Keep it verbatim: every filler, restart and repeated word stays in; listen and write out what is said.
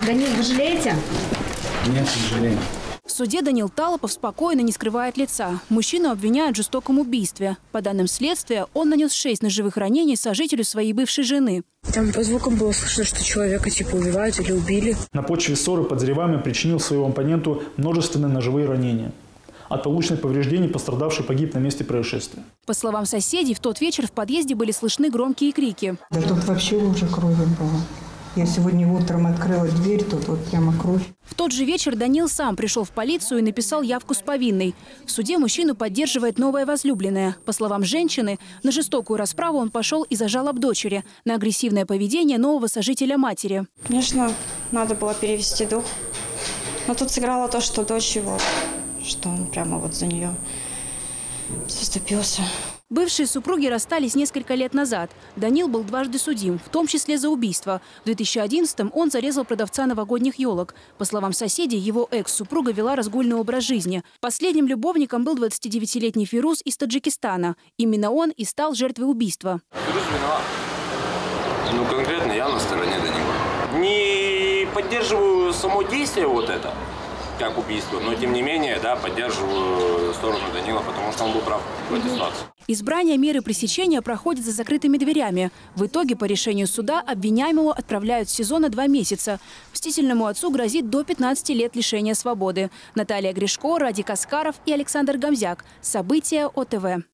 Данил, вы жалеете? Нет, не жалею. В суде Данил Талапов спокойно не скрывает лица. Мужчину обвиняют в жестоком убийстве. По данным следствия, он нанес шесть ножевых ранений сожителю своей бывшей жены. Там по звукам было слышно, что человека типа убивают или убили. На почве ссоры подозреваемый причинил своему оппоненту множественные ножевые ранения. От полученных повреждений пострадавший погиб на месте происшествия. По словам соседей, в тот вечер в подъезде были слышны громкие крики. Да тут вообще уже крови было. Я сегодня утром открыла дверь, тут вот прямо кровь. В тот же вечер Данил сам пришел в полицию и написал явку с повинной. В суде мужчину поддерживает новая возлюбленная. По словам женщины, на жестокую расправу он пошел из-за жалоб дочери, на агрессивное поведение нового сожителя матери. Конечно, надо было перевести дух. Но тут сыграло то, что дочь его, что он прямо вот за нее заступился. Бывшие супруги расстались несколько лет назад. Данил был дважды судим, в том числе за убийство. В две тысячи одиннадцатом он зарезал продавца новогодних елок. По словам соседей, его экс-супруга вела разгульный образ жизни. Последним любовником был двадцатидевятилетний Фируз из Таджикистана. Именно он и стал жертвой убийства. Фируз виноват. Ну, конкретно я на стороне Данила. Не поддерживаю само действие вот это, как убийство, но тем не менее, да, поддерживаю сторону Данила, потому что он был прав в этой ситуации. Избрание меры пресечения проходит за закрытыми дверями. В итоге по решению суда обвиняемого отправляют в СИЗО на два месяца. Мстительному отцу грозит до пятнадцати лет лишения свободы. Наталья Гришко, Радик Аскаров и Александр Гамзяк. События ОТВ.